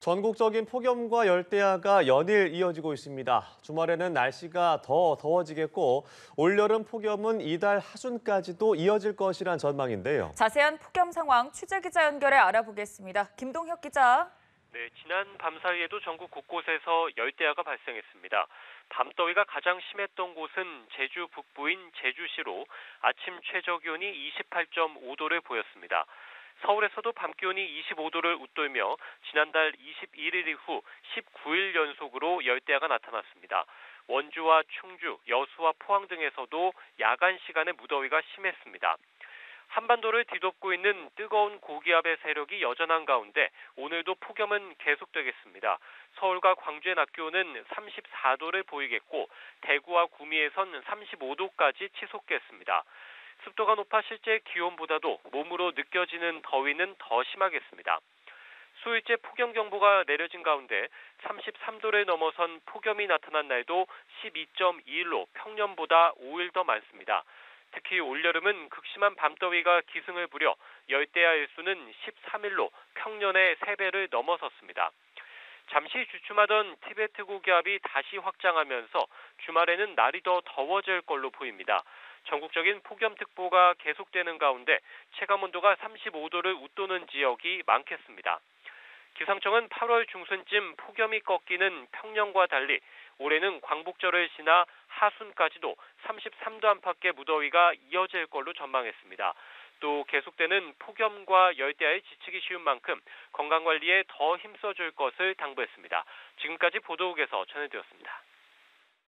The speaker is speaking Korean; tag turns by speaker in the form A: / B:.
A: 전국적인 폭염과 열대야가 연일 이어지고 있습니다. 주말에는 날씨가 더 더워지겠고 올여름 폭염은 이달 하순까지도 이어질 것이란 전망인데요.
B: 자세한 폭염 상황 취재 기자 연결해 알아보겠습니다. 김동혁 기자.
C: 네, 지난 밤 사이에도 전국 곳곳에서 열대야가 발생했습니다. 밤더위가 가장 심했던 곳은 제주 북부인 제주시로 아침 최저 기온이 28.5도를 보였습니다. 서울에서도 밤 기온이 25도를 웃돌며 지난달 21일 이후 19일 연속으로 열대야가 나타났습니다. 원주와 충주, 여수와 포항 등에서도 야간 시간에 무더위가 심했습니다. 한반도를 뒤덮고 있는 뜨거운 고기압의 세력이 여전한 가운데 오늘도 폭염은 계속되겠습니다. 서울과 광주의 낮 기온은 34도를 보이겠고 대구와 구미에선 35도까지 치솟겠습니다. 습도가 높아 실제 기온보다도 몸으로 느껴지는 더위는 더 심하겠습니다. 수일째 폭염경보가 내려진 가운데 33도를 넘어선 폭염이 나타난 날도 12.2일로 평년보다 5일 더 많습니다. 특히 올여름은 극심한 밤더위가 기승을 부려 열대야 일수는 13일로 평년의 3배를 넘어섰습니다. 잠시 주춤하던 티베트 고기압이 다시 확장하면서 주말에는 날이 더 더워질 걸로 보입니다. 전국적인 폭염특보가 계속되는 가운데 체감온도가 35도를 웃도는 지역이 많겠습니다. 기상청은 8월 중순쯤 폭염이 꺾이는 평년과 달리 올해는 광복절을 지나 하순까지도 33도 안팎의 무더위가 이어질 걸로 전망했습니다. 또 계속되는 폭염과 열대야에 지치기 쉬운 만큼 건강관리에 더 힘써줄 것을 당부했습니다. 지금까지 보도국에서 전해드렸습니다.